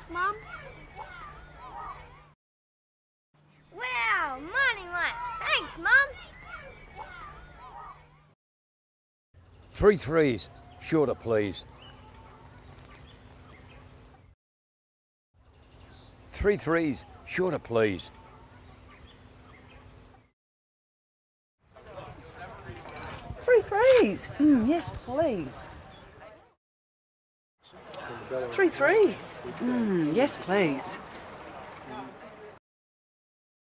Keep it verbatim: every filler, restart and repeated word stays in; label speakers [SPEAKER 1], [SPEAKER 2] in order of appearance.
[SPEAKER 1] Mum. Wow, Mightymite. Thanks, Mum.
[SPEAKER 2] Three threes, sure to please. Three threes, sure to please.
[SPEAKER 3] Three threes. Mm, yes, please. Three threes. Mm, yes, please.